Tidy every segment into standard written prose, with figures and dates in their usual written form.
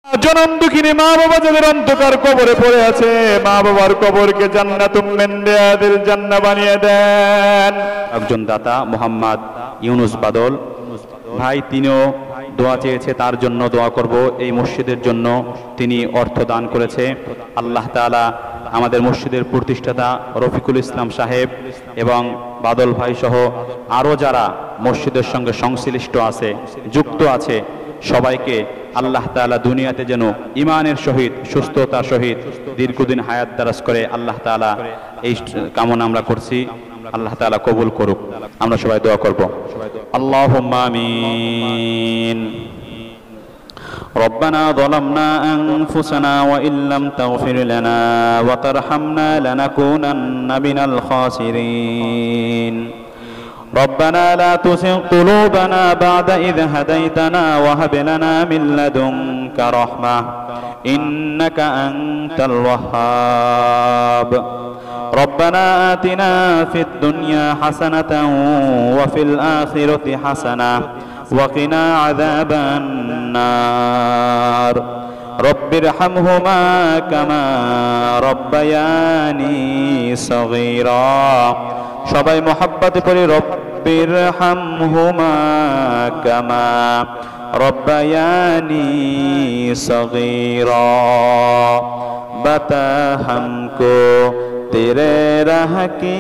জনম দুঃখিনী মা বাবা যাদের অন্ধকার কবরে পড়ে আছে, মা বাবার কবরকে জান্নাতুম মিন রিয়াদিল জান্নাহ বানিয়ে দেন। একজন দাতা মোহাম্মদ ইউনুস বাদল ভাই, তিনিও দোয়া চেয়েছে, তার জন্য দোয়া করব। এই মসজিদের জন্য তিনি অর্থ দান করেছে। আল্লাহ তাআলা আমাদের মসজিদের প্রতিষ্ঠাতা রফিকুল ইসলাম সাহেব এবং বাদল ভাই সহ আরও যারা মসজিদের সঙ্গে সংশ্লিষ্ট আছে, যুক্ত আছে, সবাইকে আল্লাহ তাআলা দুনিয়াতে যেন ইমানের সহিত সুস্থতার সহিত দীর্ঘদিন হায়াত দারাজ করে আল্লাহ তাআলা এই কামনা আমরা করছি। আল্লাহ তাআলা কবুল করুক। আমরা সবাই দোয়া করব। আল্লাহুম্মা আমিন। ربنا ظلمنا أنفسنا وإن لم تغفر لنا وترحمنا لنكونن من الخاسرين ربنا لا تزغ قلوبنا بعد إذ هديتنا وهب لنا من لدنك رحمة إنك أنت الوهاب ربنا آتنا في الدنيا حسنة وفي الآخرة حسنة وقنا عذاب النار رب ارحمهما كما ربياني صغيرا সবাই মহব্বতে পড়ি রব্বির হামহুমা কামা রব্বায়ানি সগীরা বাতা হামকো তেরে রাহ কি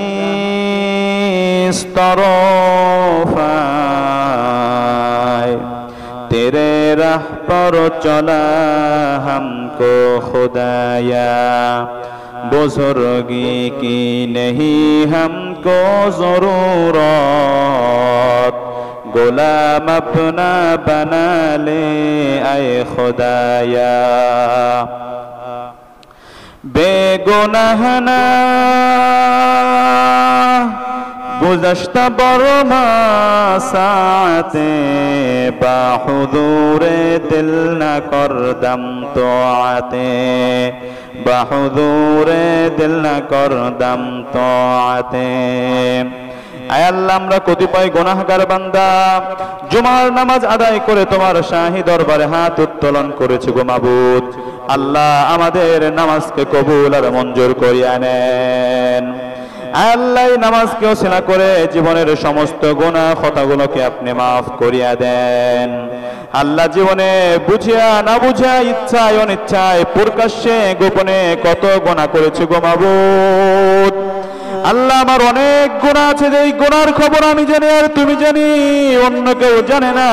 তরফায় তেরে রাহ পর চলা হামকো খুদায়া बुजुर्गी की नहीं हमको जरूरत गुलाम अपना बना ले आए खुदाया बेगुनाह ना गुज़श्ता बरमा साते बाहुदूरे दिल न कर दम तो आते বাহুদুরে দিল না কর দাম তোআতে। আয় আল্লাহ, আমরা কতিপয় গুনাহগার বান্দা জুমার নামাজ আদায় করে তোমার শাহী দরবারে হাত উত্তোলন করেছি গো মাবুদ। আল্লাহ, আমাদের নামাজকে কবুল আর মঞ্জুর করিয়া নেন। আল্লাহ, নামাজকে ওসিলা করে জীবনের সমস্ত গুনাহ খতাগুলোকে আপনি মাফ করিয়া দেন। আল্লাহ, জীবনে বুঝিয়া না বুঝিয়া ইচ্ছায় অনিচ্ছায় প্রকাশ্যে গোপনে কত গুনাহ করেছি গো মাবুদ। আল্লাহ, আমার অনেক গুনাহ আছে, যেই গুনার খবর আমি জানি আর তুমি জানি, অন্য কেউ জানে না।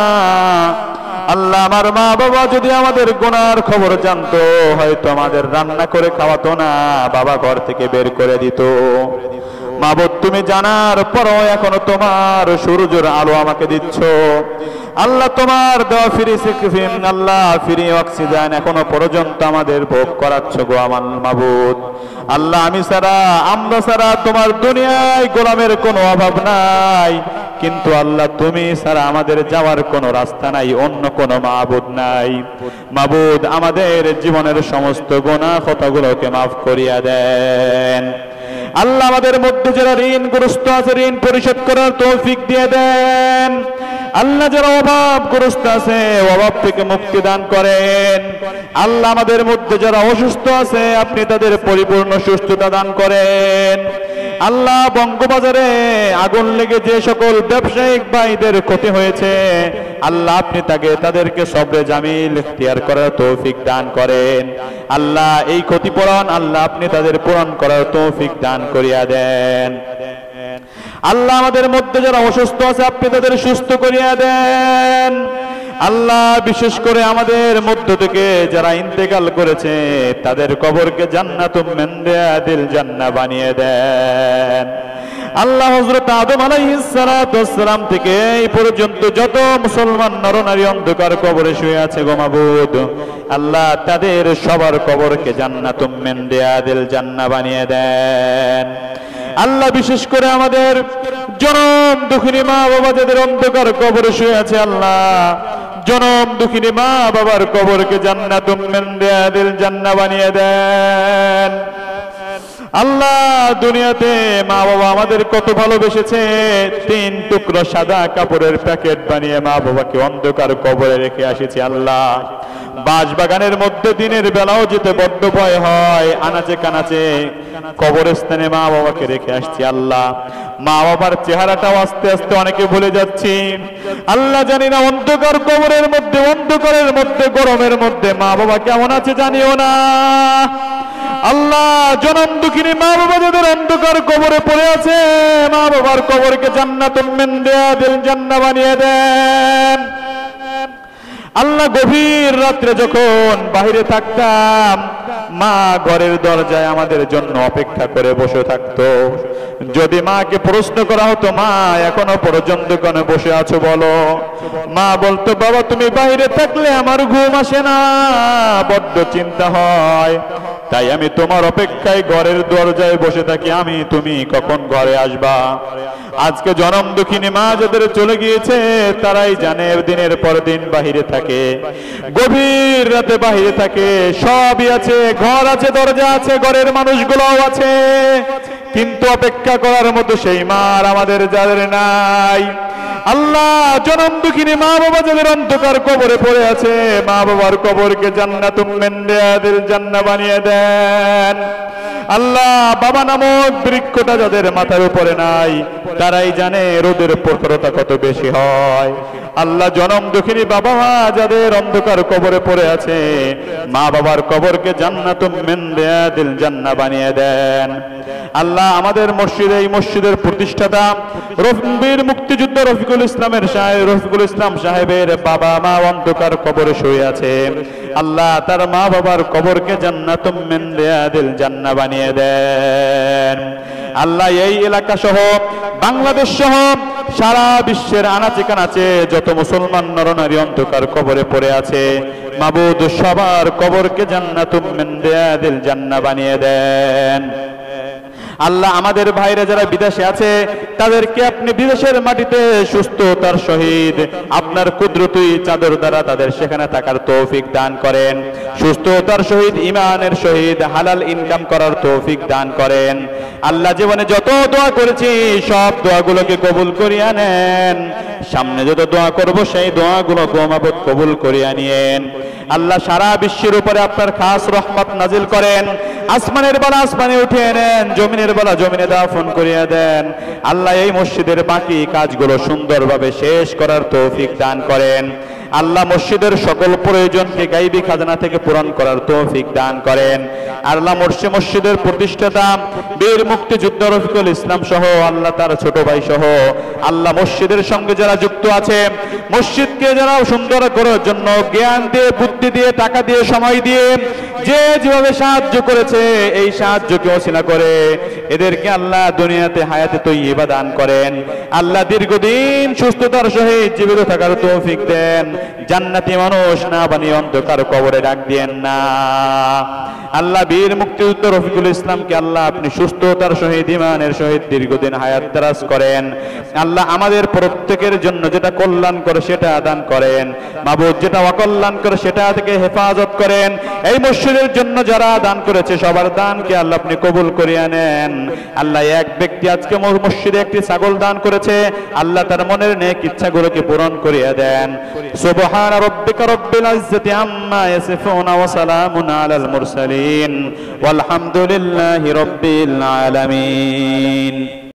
আল্লাহ, আমার মা বাবা যদি আমাদের গুনার খবর জানতো, হয়তো আমাদের রান্না করে খাওয়াতো না, বাবা ঘর থেকে বের করে দিত। মাবুদ, তুমি জানার পরও এখনো তোমার সূর্যের আলো আমাকে দিচ্ছ। আল্লাহ, তোমার দেওয়া ফ্রি সিকফিন, আল্লাহ ফ্রি অক্সিজেন এখনো পর্যন্ত আমাদের ভোগ করাচ্ছ গো আমার মাবুদ। আল্লাহ, আমি ছাড়া আমরা ছাড়া তোমার দুনিয়ায় গোলামের কোনো অভাব নাই, কিন্তু আল্লাহ তুমি ছাড়া আমাদের যাওয়ার কোনো রাস্তা নাই, অন্য কোনো মাবুদ নাই। মাবুদ, আমাদের জীবনের সমস্ত গুনাহ খতাগুলোকে মাফ করিয়া দেন। আল্লাহ, আমাদের মধ্যে যারা ঋণগ্রস্ত আছে ঋণ পরিশোধ করার তৌফিক দিয়ে দেন। আল্লাহ, যারা অভাবগ্রস্ত আছে অভাব থেকে মুক্তি দান করেন। আল্লাহ, আমাদের মধ্যে যারা অসুস্থ আছে আপনি তাদের পরিপূর্ণ সুস্থতা দান করেন। আল্লাহ, বঙ্গবাজারে আগুন লেগে যে সকল ব্যবসায়িক ভাইদের ক্ষতি হয়েছে, আল্লাহ আপনি তাদেরকে সবরে জামিল ইখতিয়ার করার তৌফিক দান করেন। আল্লাহ, এই ক্ষতিপূরণ আল্লাহ আপনি তাদের পূরণ করার তৌফিক দান করিয়া দেন। আল্লাহ, আমাদের মধ্যে যারা অসুস্থ আছে আপনি তাদের সুস্থ করিয়া দেন। আল্লাহ, বিশেষ করে আমাদের মধ্য থেকে যারা ইন্তেকাল করেছে তাদের কবরকে জান্নাতুম মিন রিয়াদিল জান্নাহ বানিয়ে দেন। আল্লাহ, হযরত আদম আলাইহিস সালাতু ওয়াস সালাম থেকে এই পর্যন্ত যত মুসলমান নরনারী অন্ধকার কবরে শুয়ে আছে গো মাবুদ, আল্লাহ তাদের সবার কবরকে জান্নাতুম মিন রিয়াদিল জান্নাহ বানিয়ে দেন। আল্লাহ, বিশেষ করে আমাদের জনম দুঃখিনী মা বাবা যাদের অন্ধকার কবরে শুয়ে আছে, আল্লাহ জনম দুঃখিনী মা বাবার কবরকে জান্নাতুম মিন রিয়াদিল জান্নাহ বানিয়ে দেন। আল্লাহ, দুনিয়াতে মা বাবা আমাদের কত ভালোবেসেছে, 3 টুকরো সাদা কাপড়ের প্যাকেট বানিয়ে মা বাবাকে অন্ধকার কবরে রেখে আসেছি। আল্লাহ, বাঁশবাগানের মধ্যে দিনের বেলাও যেতে বড্ড ভয় হয়, আনাচে কানাচে কবরস্থানে মা বাবাকে রেখে আসছি আল্লাহ। মা বাবার চেহারাটাও আস্তে আস্তে অনেকে ভুলে যাচ্ছি আল্লাহ। জানি না অন্ধকার কবরের মধ্যে, অন্ধকারের মধ্যে, গরমের মধ্যে মা বাবা কেমন আছে জানিও না আল্লাহ। জনম দুঃখিনী মা বাবা যাদের অন্ধকার কবরে পড়ে আছে, মা বাবার কবরকে জান্নাতুম মিন রিয়াদিল জান্নাহ বানিয়ে দেন আল্লাহ। গভীর রাত্রে যখন বাইরে থাকতাম, মা ঘরের দরজায় আমাদের জন্য অপেক্ষা করে বসে থাকতো। যদি মাকে প্রশ্ন করা হতো, মা এখনো পর্যন্ত কেন বসে আছো বলো, মা বলতো, বাবা তুমি বাইরে থাকলে আমার ঘুম আসে না, বড্ড চিন্তা হয়, তাই আমি তোমার অপেক্ষায় ঘরের দরজায় বসে থাকি, আমি তুমি কখন ঘরে আসবা। আজকে জনম দুঃখিনী মা যাদের চলে গিয়েছে তারাই জানে দিনের পর দিন বাহিরে থাকে, গভীর রাতে বাহিরে থাকে। সবই আছে, ঘর আছে, দরজা আছে, ঘরের মানুষগুলোও আছে, কিন্তু অপেক্ষা করার মতো সেই মার আমাদের যাদের নাই আল্লাহ। জনম দুঃখিনী মা বাবা যাদের অন্ধকার কবরে পড়ে আছে, মা বাবার কবরকে জান্নাতুম মিন রিয়াদিল জান্নাহ বানিয়ে দেন আল্লাহ। বাবা নামক বৃক্ষটা যাদের মাথার উপরে নাই তারাই জানে রোদের প্রখরতা কত বেশি হয় আল্লাহ। জনম দুঃখিনী বাবা মা যাদের অন্ধকার কবরে পড়ে আছে, মা বাবার কবরকে জান্নাতুম মিন রিয়াদিল জান্নাহ বানিয়ে দেন আল্লাহ। আমাদের মসজিদ, এই মসজিদের প্রতিষ্ঠাতা বীর মুক্তিযোদ্ধা রফিকুল ইসলামের সাহেব, রফিকুল ইসলাম সাহেবের বাবা মা অন্ধকার কবরে শুয়ে আছে আল্লাহ। তার মা বাবার কবরকে জান্নাতুম মিন রিয়াদিল জান্নাহ বানিয়ে দেন আল্লাহ। এই এলাকা সহ বাংলাদেশ সহ সারা বিশ্বের আনাচে কানাচে যত মুসলমান নরনারী অন্ধকার কবরে পড়ে আছে, মাবুদ সবার কবরকে জান্নাতুম মিন রিয়াদিল জান্নাহ বানিয়ে দেন আল্লাহ। আমাদের ভাইরা যারা বিদেশে আছে তাদেরকে আপনি বিদেশের মাটিতে সুস্থতার সহিত আপনার কুদরতি চাদর দ্বারা তাদের সেখানে থাকার তৌফিক দান করেন, সুস্থতার সহিত ঈমানের সহিত হালাল ইনকাম করার তৌফিক দান করেন আল্লাহ। জীবনে যত দোয়া করেছি সব দোয়াগুলোকে কবুল করিয়া নেন, সামনে যত দোয়া করব সেই দোয়াগুলো গোমাবত কবুল করিয়া নিয়েন আল্লাহ। সারা বিশ্বের উপরে আপনার খাস রহমত নাজিল করেন, আসমানের বেলা আসমানে উঠিয়ে নেন, জমিনের বেলা জমিনে দাফন করিয়া দেন আল্লাহ। এই মসজিদের বাকি কাজগুলো সুন্দরভাবে শেষ করার তৌফিক দান করেন আল্লাহ। মসজিদের সকল প্রয়োজনকে গায়বী খাজানা থেকে পূরণ করার তৌফিক দান করেন আল্লাহ। মসজিদের প্রতিষ্ঠাতা বীর মুক্তিযোদ্ধা রফিকুল ইসলাম সহ আল্লাহ, তার ছোট ভাই সহ আল্লাহ, মসজিদের সঙ্গে যারা যুক্ত আছে, মসজিদকে যারা সুন্দর করার জন্য জ্ঞান দিয়ে, বুদ্ধি দিয়ে, টাকা দিয়ে, সময় দিয়ে যে যেভাবে সাহায্য করেছে, এই সাহায্যকে ওসিলা করে এদেরকে আল্লাহ দুনিয়াতে হায়াতে তৈয়বা দান করেন আল্লাহ। দীর্ঘদিন সুস্থতার সহিত জীবিত থাকার তৌফিক দেন, জান্নাতি মানুষ না বানিয়ে অন্ধকার কবরে ডাক দিয়েন না আল্লাহ। বীর মুক্তিযোদ্ধা রফিকুল ইসলামকে আল্লাহ আপনি সুস্থতার সহিত ঈমানের সহিত দীর্ঘদিন হায়াত দারাজ করেন আল্লাহ। আমাদের প্রত্যেকের জন্য যেটা কল্যাণ করে সেটা দান করেন মাবুদ, যেটা অকল্যাণ করে সেটা থেকে হেফাজত করেন। এই মসজিদের জন্য যারা দান করেছে সবার দানকে আল্লাহ আপনি কবুল করিয়া নেন আল্লাহ। এক ব্যক্তি আজকে মসজিদে একটি ছাগল দান করেছে আল্লাহ, তার মনের নেক ইচ্ছাগুলোকে পূরণ করিয়া দেন। সুবহান রাব্বিকা রাব্বিল ইজ্জাতি আম্মা ইয়াসিফুন ওয়া সালামুন আলাল মুরসালিন ওয়ালহামদুলিল্লাহি রাব্বিল আলামিন।